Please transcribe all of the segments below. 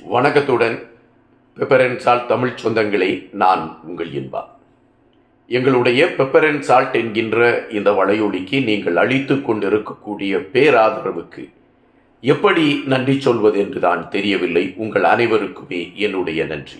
வணக்கத்துடன் pepper and salt Tamil சொந்தங்களே, நான் உங்கள் இன்பா. எங்களுடைய பெப்பர் அண்ட் சால்ட் என்கின்ற இந்த வலையொலிக்கு நீங்கள் அளித்து கொண்டிருக்கக்கூடிய பேராதரவுக்கு எப்படி நன்றி சொல்வது என்று தான் தெரியவில்லை. உங்கள் அனைவருக்குமே என்னுடைய நன்றி.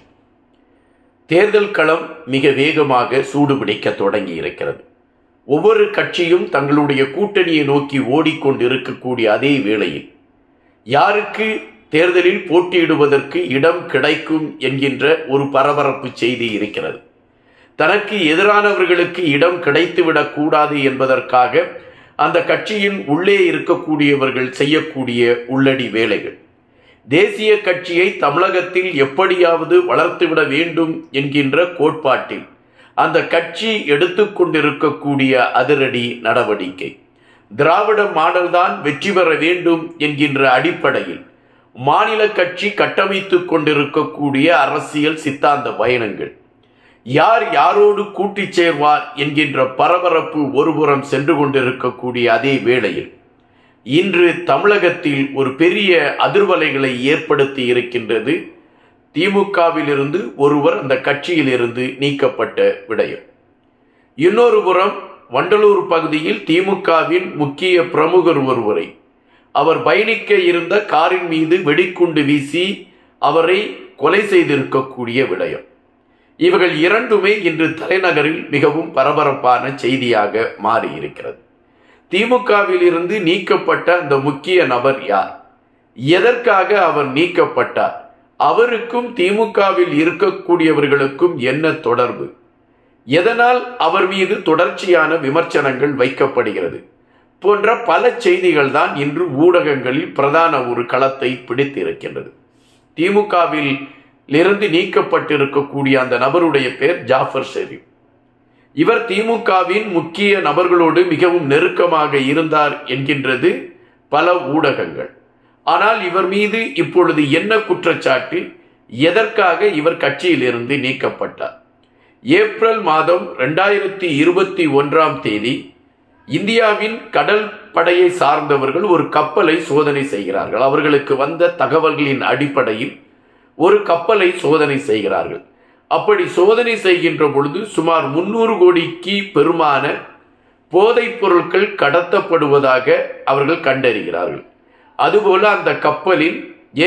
தேர்தல் களம் மிக வேகமாக சூடுபிடிக்க தொடங்கி இருக்கிறது. ஒவ்வொரு கட்சியும் தங்களுடைய கூட்டணியை நோக்கி ஓடிக்கொண்டிருக்கக்கூடிய அதே வேளையில் யாருக்கு தேர்தலில் போட்டியிடுவதற்கு இடம் கிடைக்கும் என்கின்ற ஒரு பரபரப்பு செய்தி இருக்கிறது. தனக்கு எதிரானவர்களுக்கு இடம் கிடைத்துவிடக் கூடாது என்பதற்காக அந்த கட்சியின் உள்ளே இருக்கக்கூடியவர்கள் செய்யக்கூடிய உள்ளடி வேலைகள். தேசிய கட்சியை தமிழகத்தில் எப்படியாவது வளர்த்துவிட வேண்டும் என்கின்ற கோட்பாட்டில் அந்த கட்சி எடுத்துக்கொண்டிருக்கக்கூடிய அதிரடி நடவடிக்கை, திராவிட மாடல் தான் வெற்றி பெற வேண்டும் என்கின்ற அடிப்படையில் மாநில கட்சி கட்டமைத்துக் கொண்டிருக்கக்கூடிய அரசியல் சித்தாந்த பயணங்கள், யார் யாரோடு கூட்டிச் சேர்வார் என்கின்ற பரபரப்பு ஒருபுறம் சென்று கொண்டிருக்கக்கூடிய அதே வேளையில் இன்று தமிழகத்தில் ஒரு பெரிய அதிர்வலைகளை ஏற்படுத்தி இருக்கின்றது. திமுகவிலிருந்து ஒருவர் அந்த கட்சியிலிருந்து நீக்கப்பட்ட விடயம். இன்னொரு புறம் வண்டலூர் பகுதியில் திமுகவின் முக்கிய பிரமுகர் ஒருவரை அவர் பயணிக்க இருந்த காரின் மீது வெடிகுண்டு வீசி அவரை கொலை செய்திருக்கக்கூடிய விடயம். இவர்கள் இரண்டுமே இன்று தலைநகரில் மிகவும் பரபரப்பான செய்தியாக மாறியிருக்கிறது. திமுகவில் இருந்து நீக்கப்பட்ட அந்த முக்கிய நபர் யார்? எதற்காக அவர் நீக்கப்பட்டார்? அவருக்கும் திமுகவில் இருக்கக்கூடியவர்களுக்கும் என்ன தொடர்பு? எதனால் அவர் மீது தொடர்ச்சியான விமர்சனங்கள் வைக்கப்படுகிறது போன்ற பல செய்திகள் தான் இன்று ஊடகங்களில் பிரதான ஒரு களத்தை பிடித்திருக்கின்றது. திமுகவில் இருந்து நீக்கப்பட்டிருக்கக்கூடிய அந்த நபருடைய பெயர் ஜாஃபர் ஷெரீப். இவர் திமுகவின் முக்கிய நபர்களோடு மிகவும் நெருக்கமாக இருந்தார் என்கின்றது பல ஊடகங்கள். ஆனால் இவர் மீது இப்பொழுது என்ன குற்றச்சாட்டு? எதற்காக இவர் கட்சியிலிருந்து நீக்கப்பட்டார்? ஏப்ரல் மாதம் 2021 இந்தியாவின் கடல் படையை சார்ந்தவர்கள் ஒரு கப்பலை சோதனை செய்கிறார்கள். அவர்களுக்கு வந்த தகவல்களின் அடிப்படையில் ஒரு கப்பலை சோதனை செய்கிறார்கள். அப்படி சோதனை செய்கின்ற பொழுது சுமார் 300 கோடிக்கு பெருமான போதைப் பொருட்கள் கடத்தப்படுவதாக அவர்கள் கண்டறிகிறார்கள். அதுபோல அந்த கப்பலில்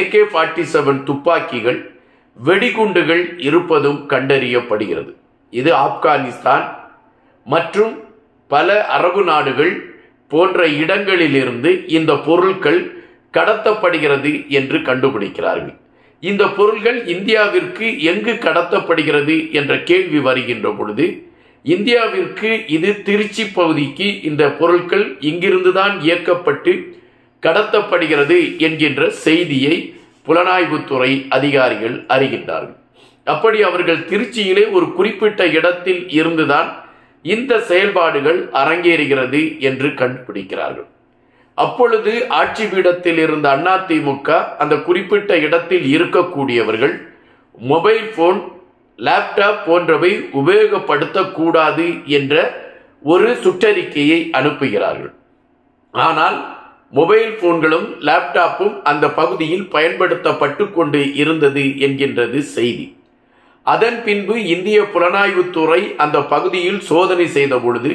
AK-47 துப்பாக்கிகள், வெடிகுண்டுகள் இருப்பதும் கண்டறியப்படுகிறது. இது ஆப்கானிஸ்தான் மற்றும் பல அரபு நாடுகள் போன்ற இடங்களிலிருந்து இந்த பொருட்கள் கடத்தப்படுகிறது என்று கண்டுபிடிக்கிறார்கள். இந்த பொருட்கள் இந்தியாவிற்கு எங்கு கடத்தப்படுகிறது என்ற கேள்வி வருகின்ற பொழுது, இந்தியாவிற்கு இது திருச்சி பகுதிக்கு இந்த பொருட்கள் இங்கிருந்துதான் இயக்கப்பட்டு கடத்தப்படுகிறது என்கின்ற செய்தியை புலனாய்வுத்துறை அதிகாரிகள் அறிகின்றார்கள். அப்படி அவர்கள் திருச்சியிலே ஒரு குறிப்பிட்ட இடத்தில் இருந்துதான் இந்த செயல்பாடுகள் அரங்கேறுகிறது என்று கண்டுபிடிக்கிறார்கள். அப்பொழுது ஆட்சி பீடத்தில் இருந்த அதிமுக அந்த குறிப்பிட்ட இடத்தில் இருக்கக்கூடியவர்கள் மொபைல் போன், லேப்டாப் போன்றவை உபயோகப்படுத்தக்கூடாது என்ற ஒரு சுற்றறிக்கையை அனுப்புகிறார்கள். ஆனால் மொபைல் போன்களும் லேப்டாப்பும் அந்த பகுதியில் பயன்படுத்தப்பட்டு கொண்டு இருந்தது என்கின்றது செய்தி. அதன் பின்பு இந்திய புலனாய்வுத்துறை அந்த பகுதியில் சோதனை செய்த பொழுது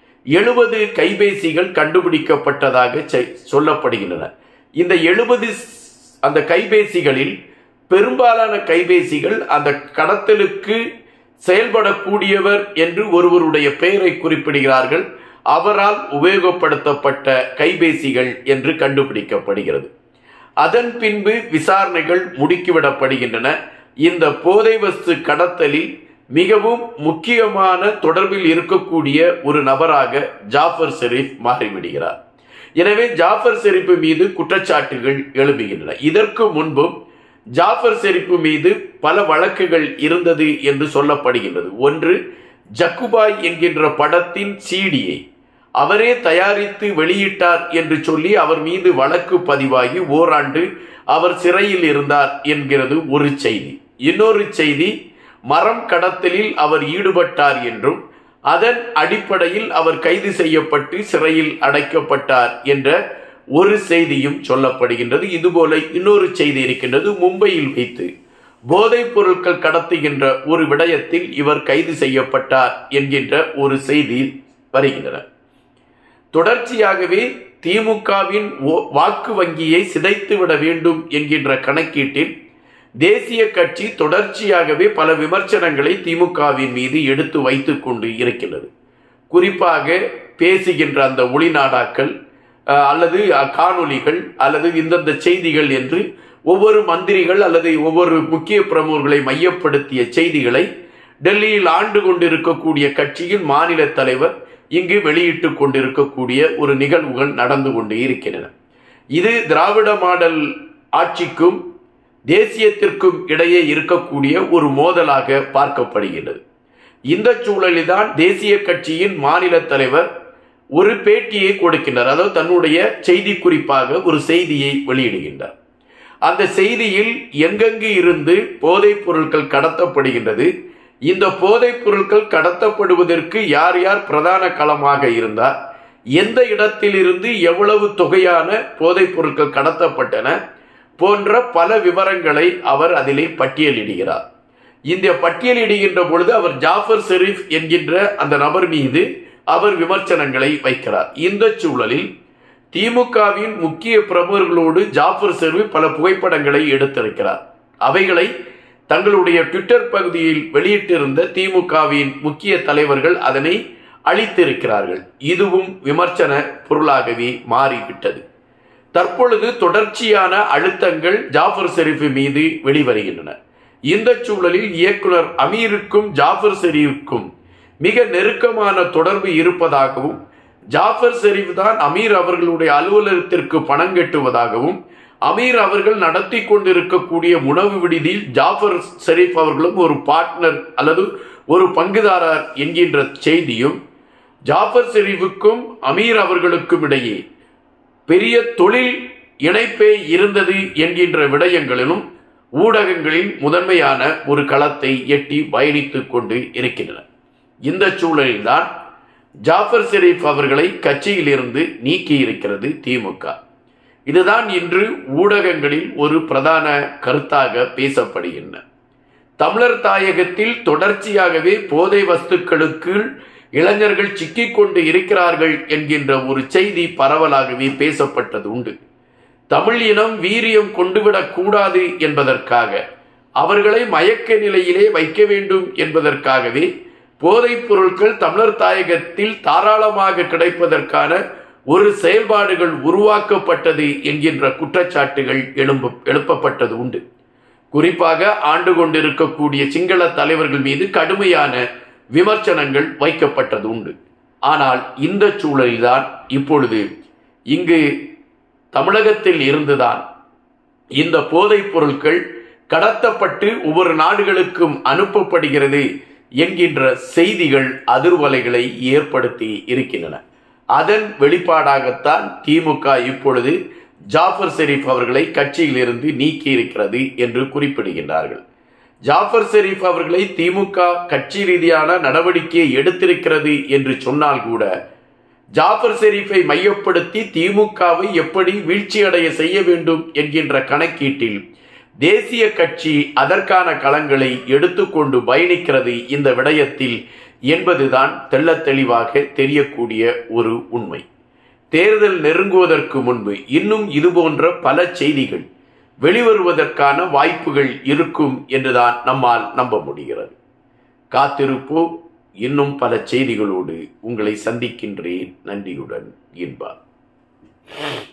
70 கைபேசிகள் கண்டுபிடிக்கப்பட்டதாக சொல்லப்படுகின்றன. இந்த 70 அந்த கைபேசிகளில் பெரும்பாலான கைபேசிகள் அந்த கடத்தலுக்கு செயல்படக்கூடியவர் என்று ஒருவருடைய பெயரை குறிப்பிடுகிறார்கள். அவரால் உபயோகப்படுத்தப்பட்ட கைபேசிகள் என்று கண்டுபிடிக்கப்படுகிறது. அதன் பின்பு விசாரணைகள் முடுக்கிவிடப்படுகின்றன. இந்த போதை வஸ்து கடத்தலில் மிகவும் முக்கியமான தொடர்பில் இருக்கக்கூடிய ஒரு நபராக ஜாஃபர் ஷெரீப் மாறிவிடுகிறார். எனவே ஜாஃபர் ஷெரீப் மீது குற்றச்சாட்டுகள் எழுப்புகின்றன. இதற்கு முன்பும் ஜாஃபர் ஷெரீப் மீது பல வழக்குகள் இருந்தது என்று சொல்லப்படுகின்றது. ஒன்று, ஜக்குபாய் என்கின்ற படத்தின் CD-யை அவரே தயாரித்து வெளியிட்டார் என்று சொல்லி அவர் மீது வழக்கு பதிவாகி ஓராண்டு அவர் சிறையில் இருந்தார் என்கிறது ஒரு செய்தி. இன்னொரு செய்தி, மரம் கடத்தலில் அவர் ஈடுபட்டார் என்றும் அதன் அடிப்படையில் அவர் கைது செய்யப்பட்டு சிறையில் அடைக்கப்பட்டார் என்ற ஒரு செய்தியும் சொல்லப்படுகின்றது. இதுபோல இன்னொரு செய்தி இருக்கின்றது. மும்பையில் வைத்து போதைப் பொருட்கள் கடத்துகின்ற ஒரு விடயத்தில் இவர் கைது செய்யப்பட்டார் என்கின்ற ஒரு செய்தி வருகின்றன. தொடர்ச்சியாகவே திமுகவின் வாக்கு வங்கியை சிதைத்துவிட வேண்டும் என்கின்ற கணக்கீட்டில் தேசிய கட்சி தொடர்ச்சியாகவே பல விமர்சனங்களை திமுகவின் மீது எடுத்து வைத்துக் கொண்டு இருக்கின்றது. குறிப்பாக பேசுகின்ற அந்த ஒளிநாடாக்கள் அல்லது காணொலிகள் அல்லது இந்தந்த செய்திகள் என்று ஒவ்வொரு மந்திரிகள் அல்லது ஒவ்வொரு முக்கிய பிரமுகர்களை மையப்படுத்திய செய்திகளை டெல்லியில் ஆண்டு கொண்டிருக்கக்கூடிய கட்சியின் மாநில தலைவர் இங்கு வெளியிட்டுக் கொண்டிருக்கக்கூடிய ஒரு நிகழ்வுகள் நடந்து கொண்டே இருக்கின்றன. இது திராவிட மாடல் ஆட்சிக்கும் தேசியத்திற்கும் இடையே இருக்கக்கூடிய ஒரு மோதலாக பார்க்கப்படுகிறது. இந்த சூழலில்தான் தேசிய கட்சியின் மாநில தலைவர் ஒரு பேட்டியை கொடுக்கின்றார். அதாவது தன்னுடைய செய்தி குறிப்பாக ஒரு செய்தியை வெளியிடுகின்றார். அந்த செய்தியில் எங்கெங்கு இருந்து போதைப் பொருட்கள் கடத்தப்படுகின்றது, இந்த போதைப் பொருட்கள் கடத்தப்படுவதற்கு யார் யார் பிரதான களமாக இருந்தார், எந்த இடத்திலிருந்து எவ்வளவு தொகையான போதைப் பொருட்கள் கடத்தப்பட்டன போன்ற பல விவரங்களை அவர் அதிலே பட்டியலிடுகிறார். இந்த பட்டியலிடுகின்ற பொழுது அவர் ஜாஃபர் ஷெரீப் என்கின்ற அந்த நபர் மீது அவர் விமர்சனங்களை வைக்கிறார். இந்த சூழலில் திமுகவின் முக்கிய பிரமுகர்களோடு ஜாஃபர் ஷெரீப் பல புகைப்படங்களை எடுத்திருக்கிறார். அவைகளை தங்களுடைய ட்விட்டர் பகுதியில் வெளியிட்டிருந்த திமுகவின் முக்கிய தலைவர்கள் அதனை அளித்திருக்கிறார்கள். இதுவும் விமர்சன பொருளாகவே மாறிவிட்டது. தற்பொழுது தொடர்ச்சியான அழுத்தங்கள் ஜாஃபர் ஷெரீப் மீது வெளிவருகின்றன. இந்த சூழலில் இயக்குனர் அமீருக்கும் ஜாஃபர் ஷெரீப்புக்கும் மிக நெருக்கமான தொடர்பு இருப்பதாகவும், ஜாஃபர் ஷெரீப் தான் அமீர் அவர்களுடைய அலுவலகத்திற்கு பணம் கட்டுவதாகவும், அமீர் அவர்கள் நடத்தி கொண்டிருக்கக்கூடிய உணவு விடுதியில் ஜாஃபர் ஷெரீப் அவர்களும் ஒரு பார்ட்னர் அல்லது ஒரு பங்குதாரர் என்கின்ற செய்தியும், ஜாஃபர் ஷெரீப்புக்கும் அமீர் அவர்களுக்கும் இடையே பெரிய தொழில் இணைப்பே இருந்தது என்கின்ற விடயங்களிலும் ஊடகங்களில் முதன்மையான ஒரு களத்தை எட்டி பயணித்துக் கொண்டு இருக்கின்றன. இந்த சூழலில்தான் ஜாஃபர் ஷெரீப் அவர்களை கட்சியிலிருந்து நீக்கி இருக்கிறது திமுக. இதுதான் இன்று ஊடகங்களில் ஒரு பிரதான கருத்தாக பேசப்படுகின்றன. தமிழர் தாயகத்தில் தொடர்ச்சியாகவே போதை வஸ்துக்களுக்கு இளைஞர்கள் சிக்கிக்கொண்டு இருக்கிறார்கள் என்கின்ற ஒரு செய்தி பரவலாகவே பேசப்பட்டது உண்டு. தமிழ் இனம் வீரியம் கொண்டுவிடக் கூடாது என்பதற்காக, அவர்களை மயக்க நிலையிலே வைக்க வேண்டும் என்பதற்காகவே போதைப் பொருட்கள் தமிழர் தாயகத்தில் தாராளமாக கிடைப்பதற்கான ஒரு செயல்பாடுகள் உருவாக்கப்பட்டது என்கின்ற குற்றச்சாட்டுகள் எழுப்பப்பட்டது உண்டு. குறிப்பாக ஆண்டு கொண்டிருக்கக்கூடிய சிங்கள தலைவர்கள் மீது கடுமையான விமர்சனங்கள் வைக்கப்பட்டது உண்டு. ஆனால் இந்த சூழலில்தான் இப்பொழுது இங்கு தமிழகத்தில் இருந்துதான் இந்த போதைப் பொருட்கள் கடத்தப்பட்டு ஒவ்வொரு நாடுகளுக்கும் அனுப்பப்படுகிறது என்கின்ற செய்திகள் அதிர்வலைகளை ஏற்படுத்தி இருக்கின்றன. அதன் வெளிப்பாடாகத்தான் திமுக இப்பொழுது ஜாஃபர் ஷெரீப் அவர்களை கட்சியிலிருந்து நீக்கி இருக்கிறது என்று குறிப்பிடுகின்றார்கள். ஜாஃபர் ஷெரீப் அவர்களை திமுக கட்சி ரீதியான நடவடிக்கையை எடுத்திருக்கிறது என்று சொன்னால் கூட, ஜாஃபர் ஷெரீப்பை மையப்படுத்தி திமுகவை எப்படி வீழ்ச்சியடைய செய்ய வேண்டும் என்கின்ற கணக்கீட்டில் தேசிய கட்சி அதற்கான களங்களை எடுத்துக்கொண்டு பயணிக்கிறது இந்த விடயத்தில் என்பதுதான் தெள்ளத் தெளிவாக தெரியக்கூடிய ஒரு உண்மை. தேர்தல் நெருங்குவதற்கு முன்பு இன்னும் இதுபோன்ற பல செய்திகள் வெளிவருவதற்கான வாய்ப்புகள் இருக்கும் என்றுதான் நம்மால் நம்ப முடிகிறது. காத்திருப்போம். இன்னும் பல செய்திகளோடு உங்களை சந்திக்கின்றேன். நன்றியுடன் இன்பா.